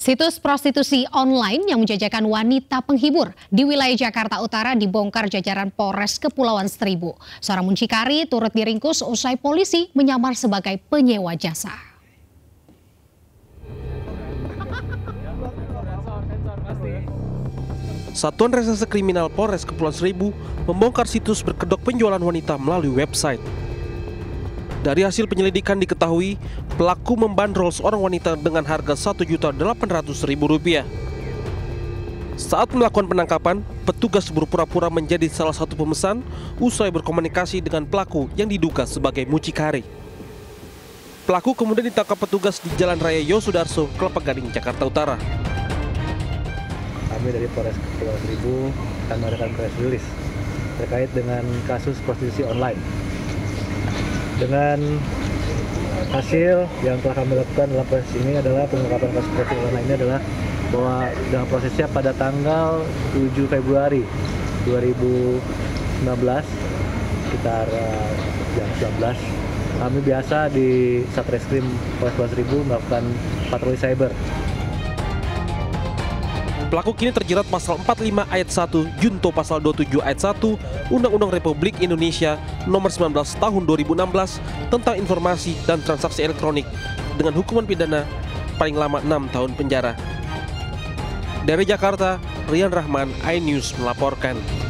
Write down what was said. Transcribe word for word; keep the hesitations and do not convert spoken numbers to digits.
Situs prostitusi online yang menjajakan wanita penghibur di wilayah Jakarta Utara dibongkar jajaran Polres Kepulauan Seribu. Seorang muncikari turut diringkus usai polisi menyamar sebagai penyewa jasa. Satuan Reserse Kriminal Polres Kepulauan Seribu membongkar situs berkedok penjualan wanita melalui website. Dari hasil penyelidikan diketahui, pelaku membandrol seorang wanita dengan harga satu juta delapan ratus ribu rupiah. Saat melakukan penangkapan, petugas berpura-pura menjadi salah satu pemesan usai berkomunikasi dengan pelaku yang diduga sebagai mucikari. Pelaku kemudian ditangkap petugas di Jalan Raya Yosudarso, Kelapa Gading, Jakarta Utara. Kami dari Polres Kepulauan Seribu akan mengadakan press release terkait dengan kasus prostitusi online. Dengan hasil yang telah kami lakukan dalam proses ini adalah pengungkapan kasus prostitusi online ini adalah bahwa dalam prosesnya pada tanggal tujuh Februari dua ribu sembilan belas sekitar uh, jam sembilan belas kami biasa di Satreskrim Polres Kepulauan Seribu melakukan patroli cyber. Pelaku kini terjerat pasal empat puluh lima ayat satu, junto pasal dua puluh tujuh ayat satu, Undang-Undang Republik Indonesia nomor sembilan belas tahun dua ribu enam belas tentang informasi dan transaksi elektronik dengan hukuman pidana paling lama enam tahun penjara. Dari Jakarta, Rian Rahman, iNews melaporkan.